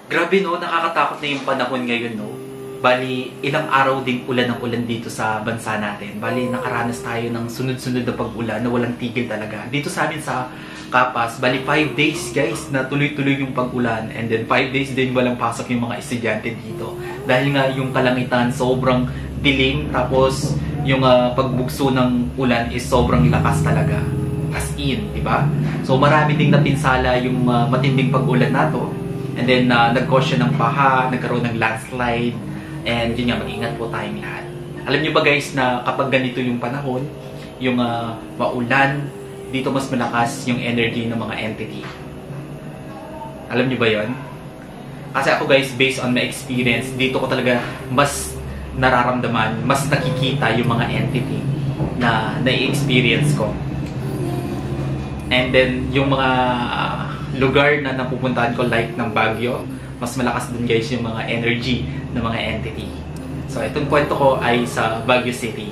Grabe no, nakakatakot na yung panahon ngayon no. Bali, ilang araw ding ulan ng ulan dito sa bansa natin. Bali, nakaranas tayo ng sunod-sunod na pag-ulan na walang tigil talaga. Dito sa amin sa Kapas, bali 5 days guys na tuloy-tuloy yung pag-ulan. And then 5 days din walang pasok yung mga estudyante dito. Dahil nga yung kalangitan sobrang dilim, tapos yung pagbugso ng ulan is sobrang lakas talaga. As in, di ba? So marami ding napinsala yung matinding pag-ulan na to. And then nag-cause siya ng baha, nagkaroon ng landslide, and yun nga, mag-ingat po tayong lahat. Alam niyo ba guys na kapag ganito yung panahon, yung maulan, dito mas malakas yung energy ng mga entity. Alam niyo ba yon? Kasi ako guys, based on my experience, dito ko talaga mas nararamdaman, mas nakikita yung mga entity na na-experience ko. And then, yung mga lugar na napupuntahan ko like ng Baguio, mas malakas dun guys yung mga energy ng mga entity. So, itong kwento ko ay sa Baguio City.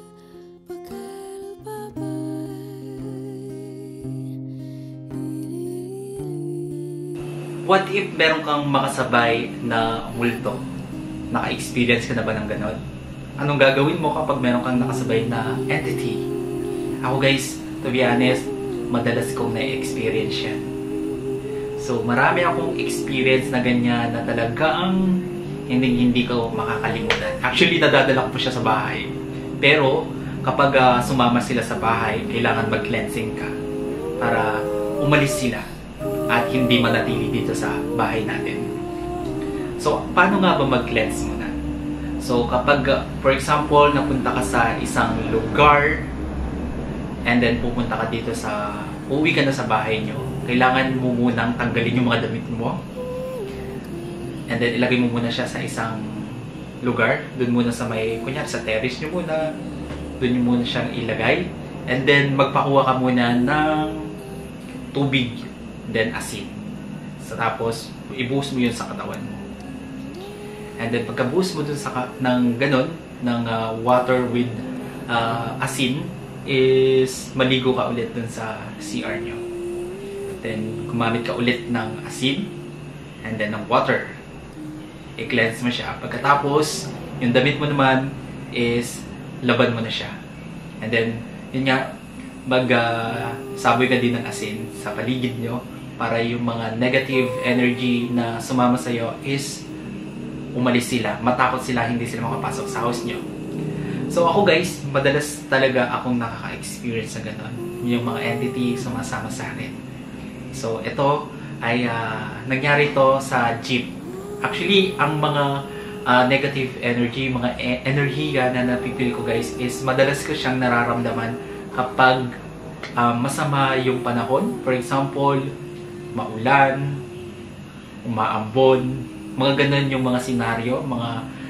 What if meron kang makasabay na multo? Naka-experience ka na ba ng ganon? Anong gagawin mo kapag meron kang nakasabay na entity? Ako guys, to be honest, madalas kong na-experience yan. So, marami akong experience na ganyan na talagang hindi ko makakalimutan. Actually, nadadala ko po siya sa bahay. Pero, kapag sumama sila sa bahay, kailangan mag-cleansing ka para umalis sila at hindi manatili dito sa bahay natin. So, paano nga ba mag-cleanse muna? So, kapag, for example, napunta ka sa isang lugar, and then pupunta ka dito uuwi ka na sa bahay nyo, kailangan mo munang tanggalin yung mga damit mo. And then ilagay mo muna siya sa isang lugar. Doon muna sa kunyari sa terrace nyo muna. Doon nyo muna siyang ilagay. And then magpakuha ka muna ng tubig, then asin. So, tapos ibuhos mo yun sa katawan mo. And then pagkabuhos mo dun ng ganon, ng water with asin, is maligo ka ulit dun sa CR nyo. Then, gumamit ka ulit ng asin and then ng water. I-cleanse mo siya. Pagkatapos, yung damit mo naman is laban mo na siya. And then, yun nga, saboy ka din ng asin sa paligid nyo para yung mga negative energy na sumama sa'yo is umalis sila. Matakot sila, hindi sila makapasok sa house nyo. So ako guys, madalas talaga akong nakaka-experience na gano'n. Yung mga entity sumasama sa akin. So ito ay nangyari to sa jeep. Actually, ang mga negative energy, mga enerhiya na napipil ko guys is madalas ko siyang nararamdaman kapag masama yung panahon. For example, maulan, umaambon, mga ganun yung mga senaryo, mga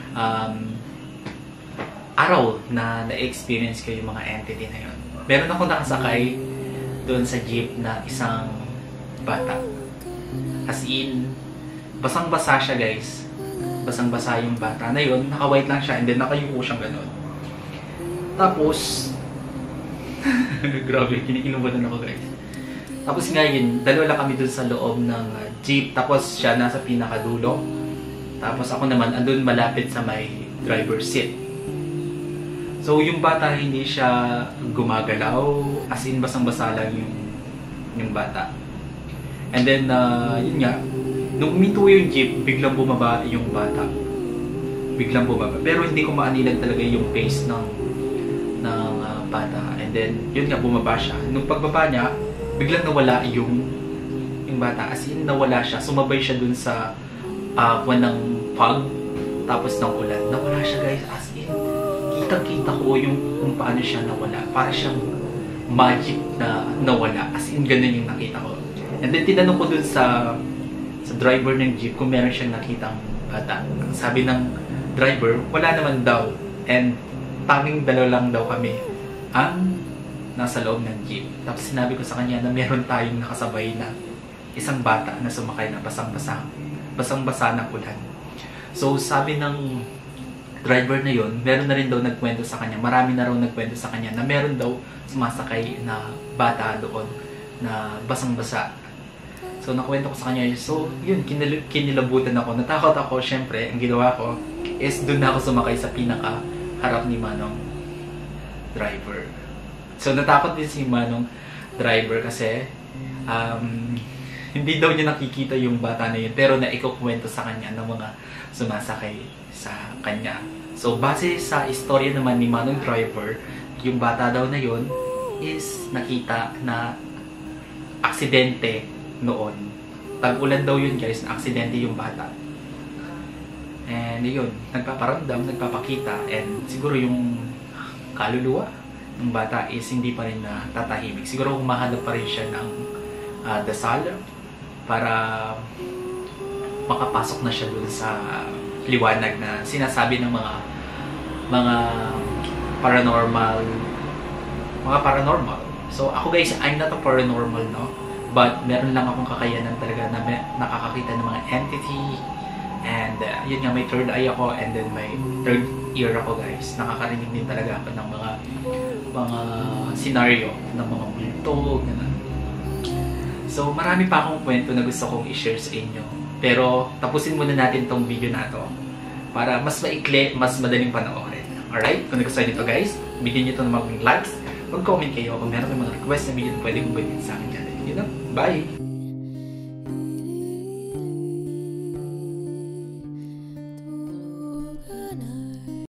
araw na na-experience ko yung mga entity na yun. Meron ako nakasakay doon sa jeep na isang bata. As in, basang-basa siya guys. Basang-basa yung bata na yun. Naka-white lang siya and then nakayuko siyang ganun. Tapos, grabe, kinikinubanan ako guys. Tapos nga yun, dalawa lang kami doon sa loob ng jeep. Tapos siya nasa pinakadulo. Tapos ako naman, andun malapit sa may driver's seat. So, yung bata hindi siya gumagalaw, as in basang-basa lang yung bata. And then, yun nga, nung uminto yung jeep, biglang bumaba yung bata. Biglang bumaba. Pero hindi ko maanilan talaga yung pace ng bata. And then, yun nga, bumaba siya. Nung pagbaba niya, biglang nawala yung bata. As in, nawala siya. Sumabay siya dun sa buwan ng fog, tapos ng ulan. Nawala siya guys, as in. Kitang-kita ko yung kung paano siya nawala. Para siyang magic na nawala. As in, ganun yung nakita ko. And then, tinanong ko dun sa driver ng jeep kung meron siyang nakitang bata. Sabi ng driver, wala naman daw. And tanging dalawa lang daw kami ang nasa loob ng jeep. Tapos sinabi ko sa kanya na meron tayong nakasabay na isang bata na sumakay na basang-basa ng ulan. So, sabi ng driver na yon, meron na rin daw nagkwento sa kanya, marami na raw nagkwento sa kanya na meron daw sumasakay na bata doon na basang-basa. So, nakwento ko sa kanya yun. So, yun, kinilabutan ako. Natakot ako, syempre. Ang ginawa ko is doon na ako sumakay sa pinaka-harap ni Manong driver. So, natakot din si Manong driver kasi hindi daw niya nakikita yung bata na yun, pero naikukwento sa kanya ng mga sumasakay sa kanya. So, base sa istorya naman ni Manong driver, yung bata daw na yun is nakita na aksidente noon. Tag-ulan daw yun guys, na aksidente yung bata. And yun, nagpaparamdam, nagpapakita, and siguro yung kaluluwa ng bata is hindi pa rin tatahimik. Siguro humahanap pa rin siya ng dasal para makapasok na siya dun sa liwanag na sinasabi ng mga paranormal. So ako guys, I'm not a paranormal, no? But meron lang akong kakayanan talaga na nakakakita ng mga entity. And yun nga, may third eye ako, and then may third ear ako guys. Nakakarinig din talaga ako ng mga scenario, ng mga multo, gano'n. So, marami pa akong kwento na gusto kong i-share sa inyo. Pero, tapusin muna natin tong video na to para mas maikli, mas madaling panoorin. Alright? Kung nagustuhan nito guys, bigyan nyo ito ng mga likes, mag-comment kayo kung meron kayong mga request na video na pwede mong gawin sa akin dyan. You know? Bye!